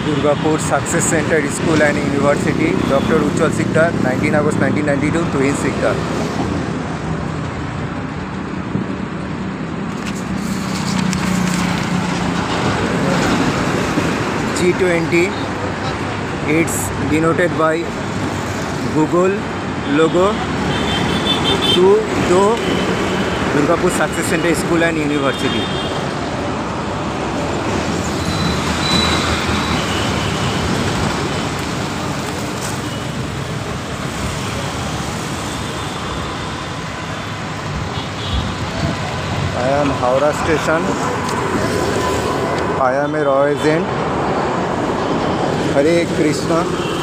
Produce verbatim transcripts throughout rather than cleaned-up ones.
Durgapur Success Center School and University, Doctor Ujjwal Sikdar, nineteen August nineteen ninety-two, Tuhin Sikdar. G twenty, it's denoted by Google logo to the Durgapur Success Center School and University. I am Howrah Station. I am a raw agent. Hare Krishna.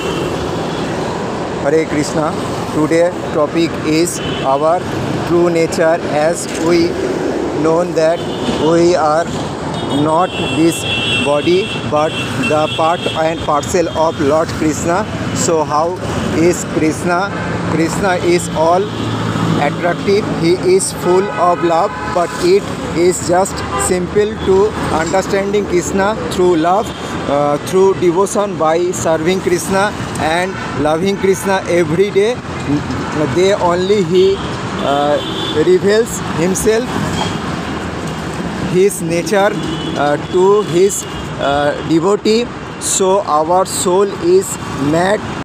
Hare Krishna. Today topic is our true nature, as we know that we are not this body but the part and parcel of Lord Krishna. So how is Krishna? Krishna is all attractive, he is full of love, but it is just simple to understanding Krishna through love, uh, through devotion, by serving Krishna and loving Krishna every day. They only he uh, reveals himself, his nature uh, to his uh, devotee. So our soul is mad